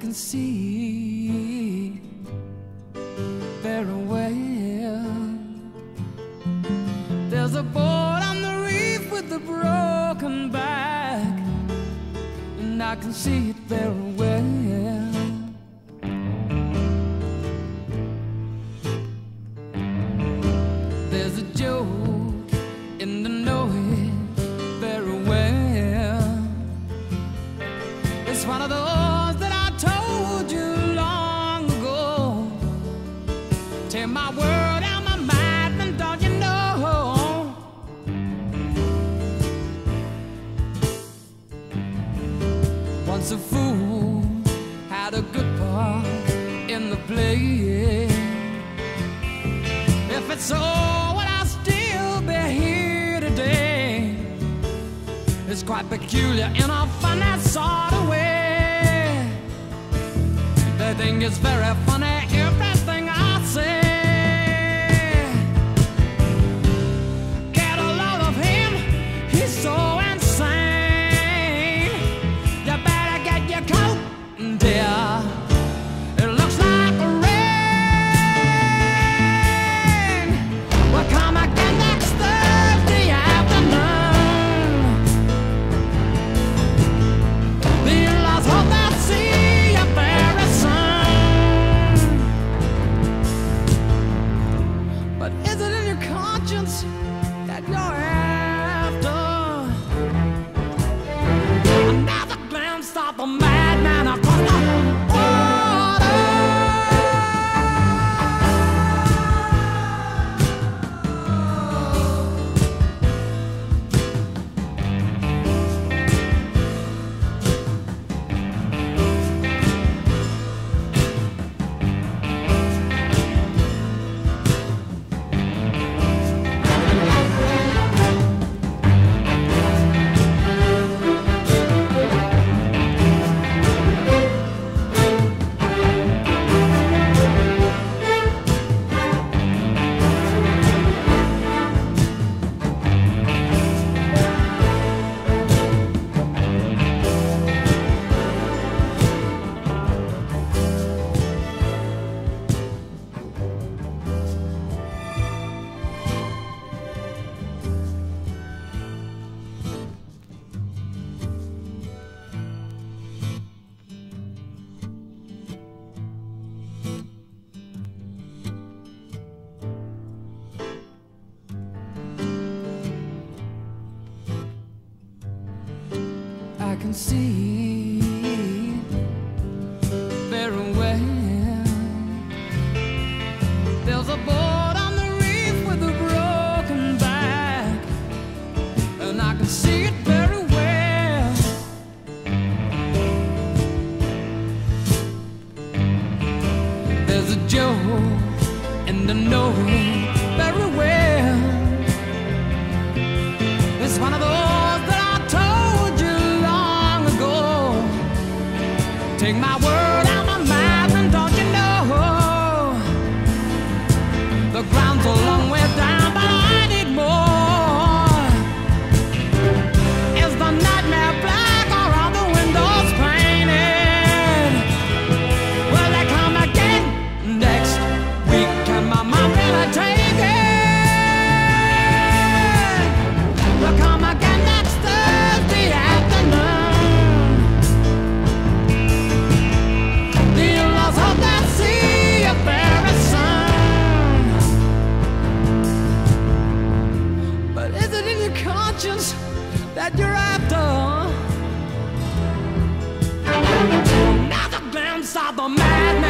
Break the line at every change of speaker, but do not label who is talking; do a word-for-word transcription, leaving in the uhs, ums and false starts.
can see very well. There's a boat on the reef with a broken back, and I can see it very well. There's a joke in the know it very well. It's one of those that I told you long ago. Take my word out my mind, and don't you know? Once a fool had a good part in the play. If it's so, would I still be here today? It's quite peculiar in a funny sort of way. They think it's very funny everything I say. Get a load of him, he's so insane. You better get your coat, dear. It looks like rain. We'll come again next Thursday afternoon. The in-laws hope they'll see you very soon. But is it in your conscience that you're after another glimpse of the madman across the water? I can see very well. There's a boat on the reef with a broken back, and I can see it very well. There's a joke in the know very well. It's one of those that I told you long ago. Take my word out my mouth, and don't you know? The ground's a long way down, but I need more. Is the nightmare black, or are the windows painted? Will they come again next week? Can my mom really take it? They'll come again next Thursday afternoon. The in-laws hope they'll see you very soon. But is it in your conscience that you're after another glimpse of the madness?